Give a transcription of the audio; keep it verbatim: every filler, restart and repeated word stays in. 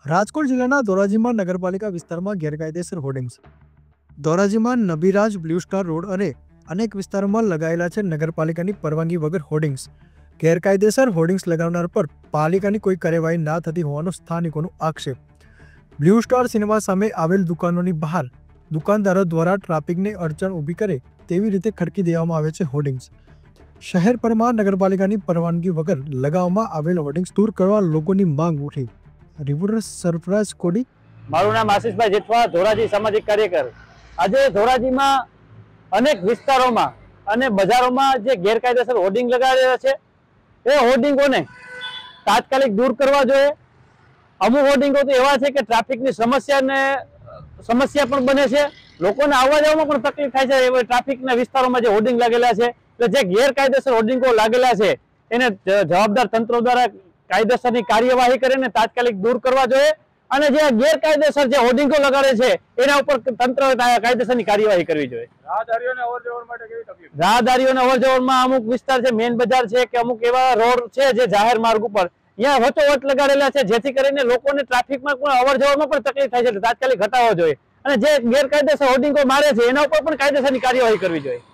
રાજકોટ જિલ્લાના ધોરાજીમાં નગરપાલિકા વિસ્તારમાં ગેરકાયદેસર હોર્ડિંગ્સ. ધોરાજીમાં નબીરાજ બ્લુ સ્ટાર રોડ અને અનેક વિસ્તારોમાં લગાયેલા છે નગરપાલિકાની પરવાનગી વગર હોર્ડિંગ્સ. ગેરકાયદેસર હોર્ડિંગ્સ લગાવનાર પર પાલિકાની કોઈ કાર્યવાહી ના થતી હોવાનો સ્થાનિકોનો આક્ષેપ. બ્લુ સ્ટાર સિનેમા સામે આવેલ દુકાનોની બહાર દુકાનદારો દ્વારા ટ્રાફિકને અડચણ ઊભી કરે તેવી રીતે ખડકી દેવામાં આવે છે હોર્ડિંગ્સ. શહેરભરમાં નગરપાલિકાની પરવાનગી વગર લગાવવામાં આવેલ હોર્ડિંગ્સ દૂર કરવા લોકોની માંગ ઉઠી. રિપોર્ટર સરફરાજ કોડી. મારું નામ આશીષભાઈ જેઠવા, ધોરાજી સામાજિક કાર્યકર. આજે ધોરાજીમાં અનેક વિસ્તારોમાં અને બજારોમાં જે ગેરકાયદેસર હોર્ડિંગ લગાડેલા છે એ હોર્ડિંગોને તાત્કાલિક દૂર કરવા જોઈએ. અમુક હોર્ડિંગો તો એવા છે કે ટ્રાફિકની સમસ્યાને સમસ્યા પણ બને છે, લોકોને આવવા જવામાં પણ તકલીફ થાય છે. એવા ટ્રાફિકના વિસ્તારોમાં જે હોર્ડિંગ લાગેલા છે, એટલે જે ગેરકાયદેસર હોર્ડિંગો લાગેલા છે એને જવાબદાર તંત્રો દ્વારા કાયદેસરની કાર્યવાહી કરીને તાત્કાલિક દૂર કરવા જોઈએ. અને જે ગેરકાયદેસર જે હોર્ડિંગો લગાડે છે એના ઉપર તંત્ર કાયદેસરની કાર્યવાહી કરવી જોઈએ. રાહદારીઓને અવરજવર માટે કેવી તકલીફ? રાહદારીઓને અવરજવરમાં અમુક વિસ્તાર છે, મેઇન બજાર છે કે અમુક એવા રોડ છે જે જાહેર માર્ગ ઉપર ત્યાં વચોવચ લગાડેલા છે, જેથી કરીને લોકોને ટ્રાફિકમાં પણ અવરજવરમાં પણ તકલીફ થાય છે. તાત્કાલિક હટાવવો જોઈએ અને જે ગેરકાયદેસર હોર્ડિંગો મારે છે એના ઉપર પણ કાયદેસરની કાર્યવાહી કરવી જોઈએ.